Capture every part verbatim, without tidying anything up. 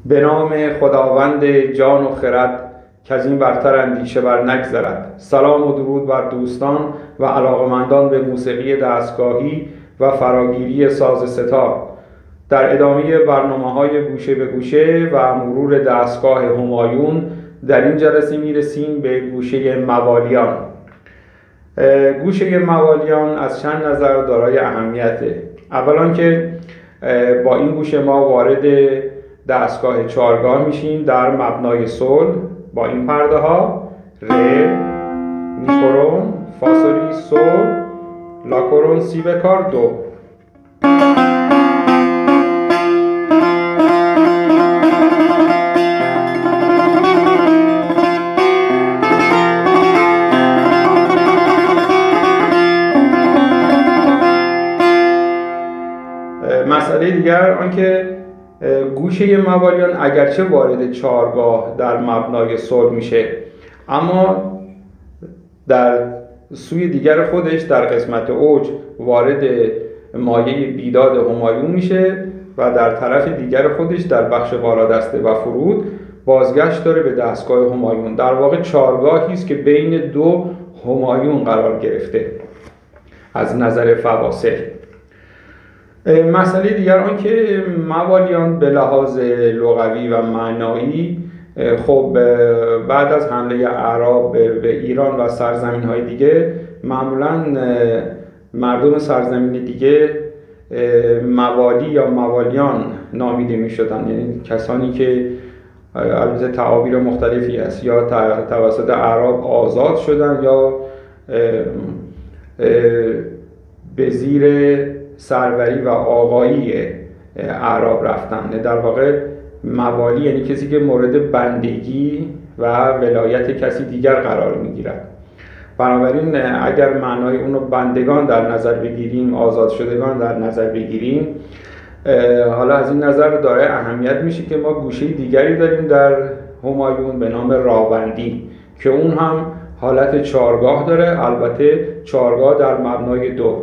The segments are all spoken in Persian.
به نام خداوند جان و خرد که از این برتر اندیشه بر نگذرد. سلام و درود بر دوستان و علاقمندان به موسیقی دستگاهی و فراگیری ساز ستار. در ادامه برنامه‌های گوشه به گوشه و مرور دستگاه همایون در این جلسه میرسیم به گوشه موالیان. گوشه موالیان از چند نظر دارای اهمیته. اولا که با این گوشه ما وارد دستگاه چهارگاه میشیم در مبنای صلح با این پرده ها: ر، میکرون، فاسولی، صلح، لاکرون، سی بکار، دو. مسئله دیگر آنکه گوشه موالیان اگرچه وارد چهارگاه در مبنای صلح میشه، اما در سوی دیگر خودش در قسمت اوج وارد مایه بیداد همایون میشه و در طرف دیگر خودش در بخش بالادسته و فرود بازگشت داره به دستگاه همایون. در واقع چهارگاهی است که بین دو همایون قرار گرفته از نظر فواصل. مسئله دیگر آن که موالیان به لحاظ لغوی و معنایی خب بعد از حمله اعراب به ایران و سرزمین‌های دیگه معمولاً مردم سرزمین دیگه موالی یا موالیان نامیده می‌شدن، یعنی کسانی که البته تعابیر مختلفی است، یا توسط اعراب آزاد شدن یا به زیر سروری و آقایی اعراب رفتن. در واقع موالی یعنی کسی که مورد بندگی و ولایت کسی دیگر قرار میگیرد. بنابراین اگر معنای اونو بندگان در نظر بگیریم، آزاد شدگان در نظر بگیریم، حالا از این نظر داره اهمیت میشه که ما گوشه دیگری داریم در همایون به نام راوندی که اون هم حالت چهارگاه داره، البته چهارگاه در مبنای دو.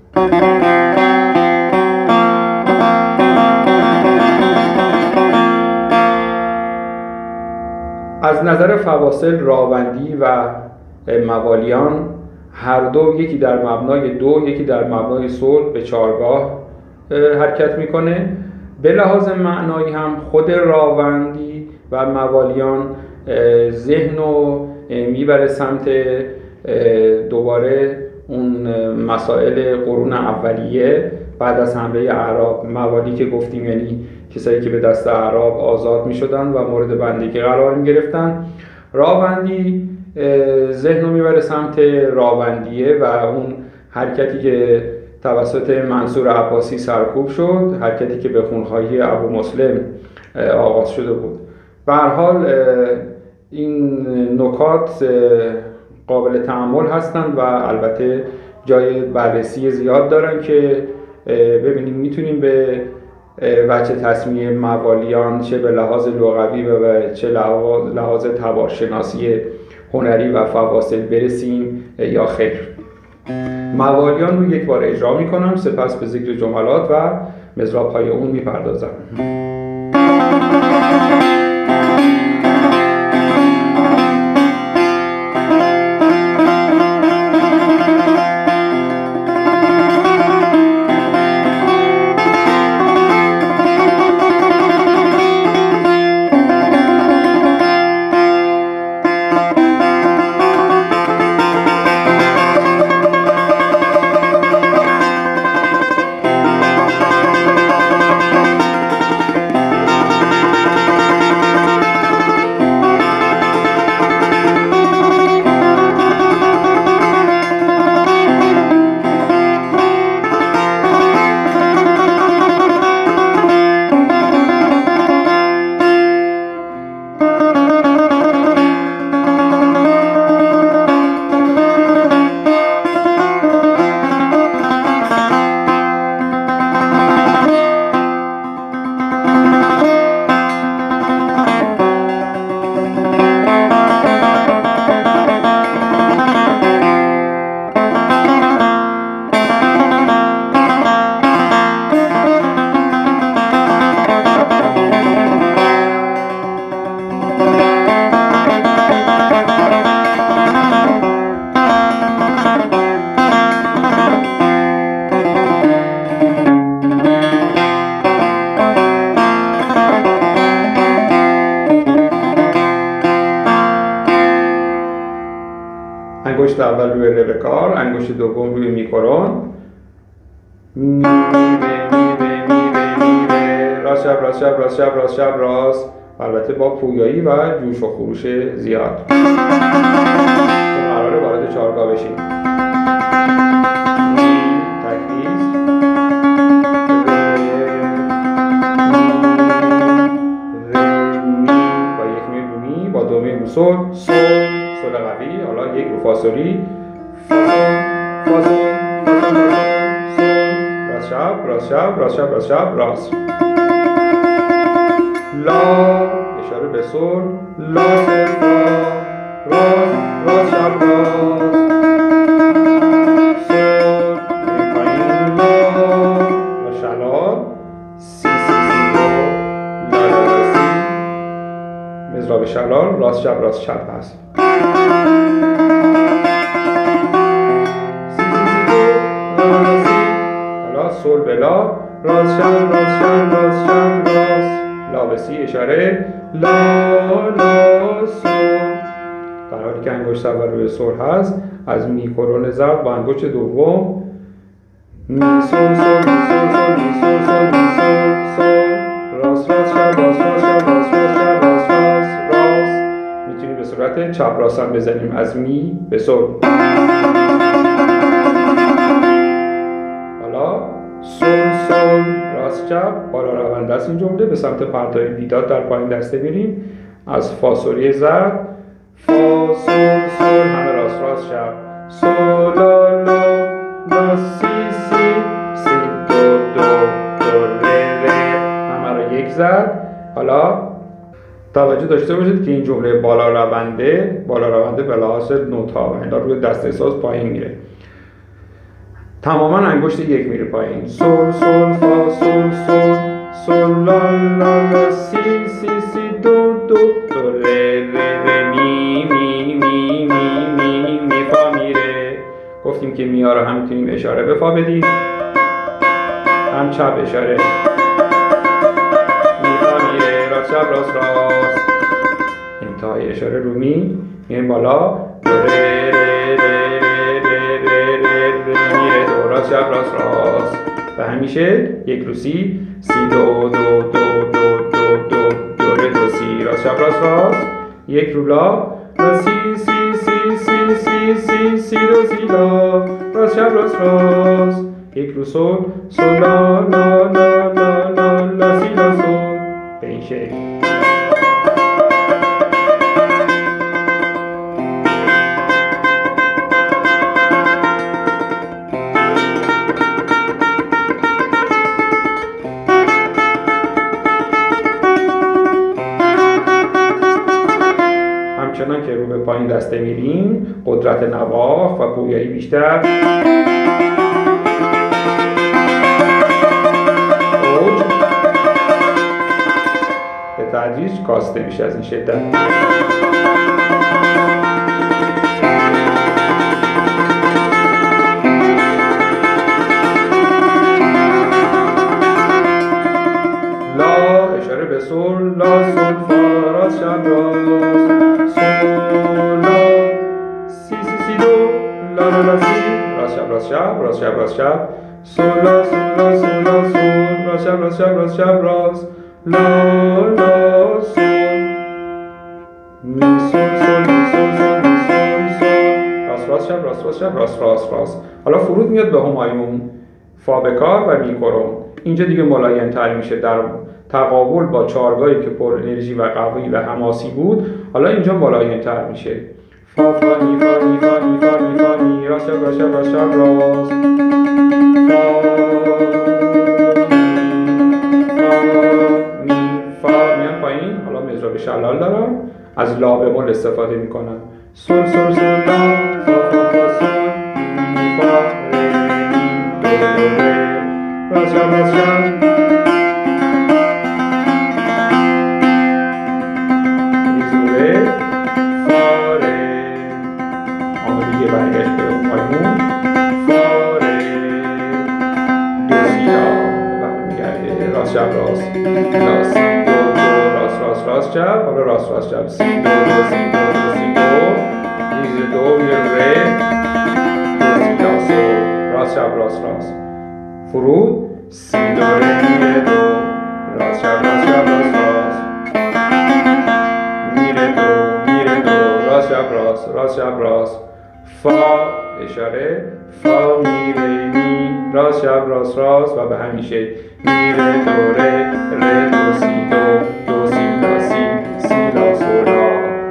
از نظر فواصل راوندی و موالیان هر دو، یکی در مبنای دو یکی در مبنای صلح، به چهارگاه حرکت میکنه. به لحاظ معنایی هم خود راوندی و موالیان ذهن رو میبره سمت دوباره اون مسائل قرون اولیه بعد از حمله اعراب. موالی که گفتیم یعنی کسایی که به دست اعراب آزاد می شدن و مورد بندگی قرار می گرفتن. راوندی ذهن رو میبره سمت راوندیه و اون حرکتی که توسط منصور عباسی سرکوب شد، حرکتی که به خونخواهی ابو مسلم آغاز شده بود. به هر حال این نکات قابل تأمل هستند و البته جای بررسی زیاد دارن که ببینیم میتونیم به وجه تسمیه موالیان چه به لحاظ لغوی و چه لحاظ تبارشناسی هنری و فواصل برسیم یا خیر. موالیان رو یک بار اجرا میکنم، سپس به ذکر جملات و مضراب‌های اون میپردازم. انگشت اول روی ره بکار، انگشت دوم روی میکرون. می می ره می ره می ره می ره. راست چپ راست چپ راست چپ راست چپ راست. البته با پویایی و جوش و خروش زیاد. چون قراره وارد چهارگاه بشیم. سول سول سول قوی، حالا یک رو فاصلی فاصل فاصل فاصل سول، راست چپ راست چپ راست چپ راست چپ راست. لا اشاره به سول، لا سول فا، راست راست چپ راست. سول این پایین لا و شلال، سی سی سی دو لا لا لا سی. مضراب شلال راست چپ راست چپ هست. سی سی سی دو لا لا سی. حالا سول به لا، راست چپ راست چپ راست چپ راست. لا به سی اشاره لا لا سول. در حالی که انگشت اول روی سول هست، از میکرون ضرب با انگشت دوم می سول سول می سول سول می سول سول می سول سول. راست راست چپ راست راست چپ راست راست چپ راست راست راست. میتونیم به صورت چپ راست هم بزنیم از می به سول. حالا سول سول راست چپ بالا رونده است این جمله. به سمت پرتای بیداد در پایین دسته میریم. از فاصله ضرب فا سول سول همه راست راست چپ. سول لا لا لا سی سی سی دو دو دو ره ره همه را یک زد. حالا توجه داشته باشید که این جمله بالا رونده بالا رونده به لحاظ نوت ها و اینا روی دسته ساز پایین میره. تماما انگشت یک میره پایین. سول سول فا سول سول سول لا لا لا سی سی سی دو دو دو ره ره ره می می می می می می فا میره. گفتیم که می ها رو هم میتونیم اشاره به فا بدیم، هم چپ اشاره. می فا میره راست چپ راست راست. انتهای اشاره رو می میایم بالا ره ره ره ره ره ره میره دو راست چپ راست راست. و همیشه یک رو سی سی دو دو دو دو دو دو دو ره دو سی راست چپ راست راست. یک رو لا لا سی سی سی سی سی سی سی دو سی لا راست چپ راست راست. یک رو سول سول لا لا لا لا لا لا سی لا سول. به این شکل. همچنان که رو به پایین دسته میریم، قدرت نواخت و پویایی بیشتر. اوج به تدریج کاسته میشه از این شدت. لا اشاره به سول لا سول فا راست چپ راست. سول لا سی سی سی دو لا لا لا سی راست چپ راست چپ راست چپ راست چپ. سول لا سول لا سول لا سول راست چپ راست چپ راست چپ راست. لا لا سول می سول سول می سول سول می سول سول راست راست چپ راست راست چپ راست راست راست. حالا فرود میاد به همایون، فا بکار و میکرون. اینجا دیگه ملایم تر میشه در تقابل با چهارگاهی که پر انرژی و قوی و حماسی بود. حالا اینجا ملایم تر میشه. فا فا می فا می فا می فا می فا می راست چپ راست چپ راست چپ راست. فا میان پایین. حالا مضراب شلال دارم، از لا به مول استفاده میکنم. سول سول سول لا فا فا فا سول می فا ره می دو دو ره راست چپ راست چپ. میزوره فا ره. آمادگی برگشت به همایون. فا ره دو سی لا برمیگرده راست چپ راست لا سی دو دو راست راست راست چپ. حالا راست راست چپ سی دو دو سی دو دو سی دو می زیر دو میره ره، دو سی لا سول، راست چپ راست راست. فرود سی دو ره میره دو، راست چپ راست چپ راست راست. میره دو میره دو، راست چپ راست راست چپ راست. فا اشاره، فا میره می، راست چپ راست راست و به همیشه. میره دو ره، ره دو سی دو، دو سی لا سی، سی لا سول لا.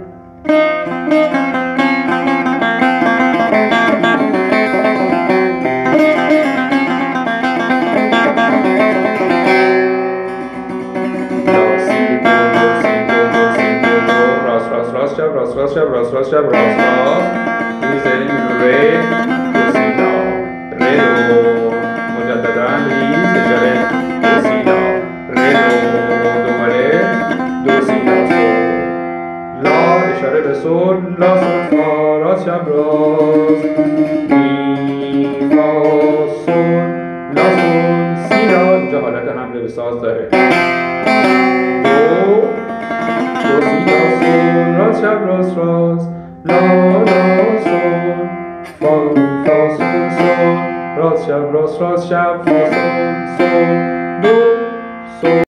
راست چپ راست راست چپ راست راست چپ راست راست. میزنیم ره دو سی لا، ره دو، مجددا ریز اشاره دو سی لا، ره دو، دوباره دو سی لا سول، لا اشاره به سول، لا سول فا، راست چپ راست، می فا سول، لا سول سی لا. اینجا حالت حمله به ساز داره. دو دو سی لا سول، راست چپ راست راست، لا لا سول، فا فا سول سول، راست چپ راست راست چپ، فا سول سول دو سول.